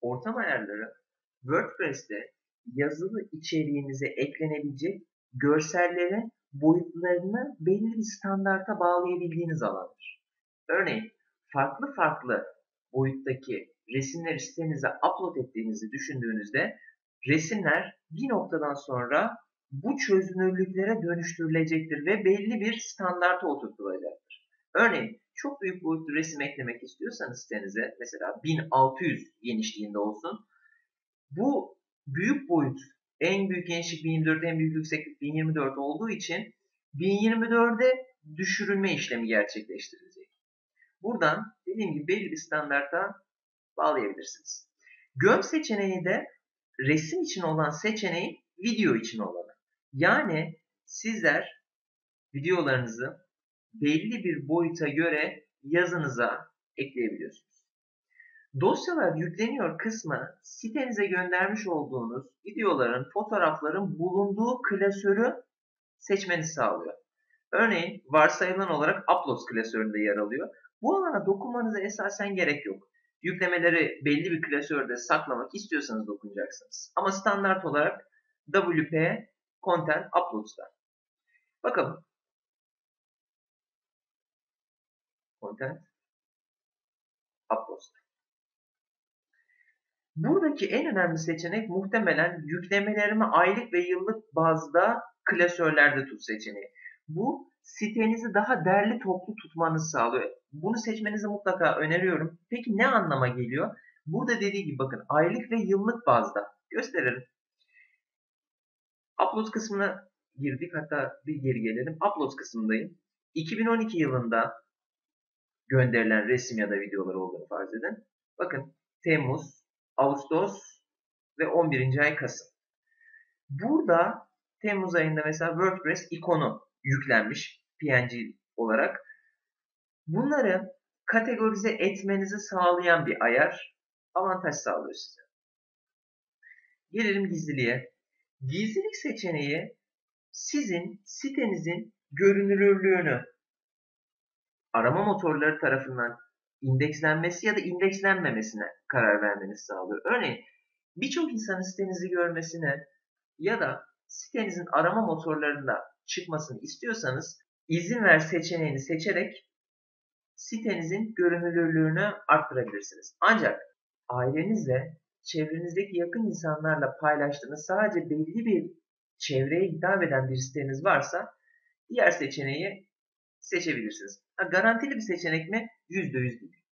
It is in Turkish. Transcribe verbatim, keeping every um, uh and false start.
ortam ayarları WordPress'te yazılı içeriğinize eklenebilecek görsellerin boyutlarını belli bir standarta bağlayabildiğiniz alandır. Örneğin farklı farklı boyuttaki resimleri sitenize upload ettiğinizi düşündüğünüzde resimler bir noktadan sonra bu çözünürlüklere dönüştürülecektir ve belli bir standarta oturtulacaktır. Örneğin çok büyük boyutlu resim eklemek istiyorsanız sitenize, mesela bin altı yüz genişliğinde olsun. Bu büyük boyut, en büyük genişlik bin yirmi dört, en büyük yükseklik bin yirmi dört olduğu için bin yirmi dörde düşürülme işlemi gerçekleştirilecek. Buradan dediğim gibi belli bir standarta bağlayabilirsiniz. Göm seçeneği de resim için olan seçeneği video için olanı. Yani sizler videolarınızı belli bir boyuta göre yazınıza ekleyebiliyorsunuz. Dosyalar yükleniyor kısmı sitenize göndermiş olduğunuz videoların, fotoğrafların bulunduğu klasörü seçmenizi sağlıyor. Örneğin varsayılan olarak Uploads klasöründe yer alıyor. Bu alana dokunmanıza esasen gerek yok. Yüklemeleri belli bir klasörde saklamak istiyorsanız dokunacaksınız. Ama standart olarak W P Content Uploads'ta. Bakalım. Content Uploads'ta. Buradaki en önemli seçenek muhtemelen yüklemelerimi aylık ve yıllık bazda klasörlerde tut seçeneği. Bu sitenizi daha derli toplu tutmanızı sağlıyor. Bunu seçmenizi mutlaka öneriyorum. Peki ne anlama geliyor? Burada dediği gibi bakın aylık ve yıllık bazda gösterelim. Upload kısmına girdik. Hatta bir geri gelelim. Upload kısmındayım. iki bin on iki yılında gönderilen resim ya da videolar olduğunu farz edin. Bakın Temmuz, Ağustos ve on birinci ay Kasım. Burada Temmuz ayında mesela WordPress ikonu yüklenmiş P N G olarak. Bunları kategorize etmenizi sağlayan bir ayar avantaj sağlıyor size. Gelelim gizliliğe. Gizlilik seçeneği sizin sitenizin görünürlüğünü arama motorları tarafından indekslenmesi ya da indekslenmemesine karar vermenizi sağlıyor. Örneğin birçok insanın sitenizi görmesine ya da sitenizin arama motorlarında çıkmasını istiyorsanız izin ver seçeneğini seçerek sitenizin görünürlüğünü arttırabilirsiniz. Ancak ailenizle, çevrenizdeki yakın insanlarla paylaştığınız sadece belli bir çevreye hitap eden bir siteniz varsa diğer seçeneği seçebilirsiniz. Ha, garantili bir seçenek mi? yüzde yüz değil.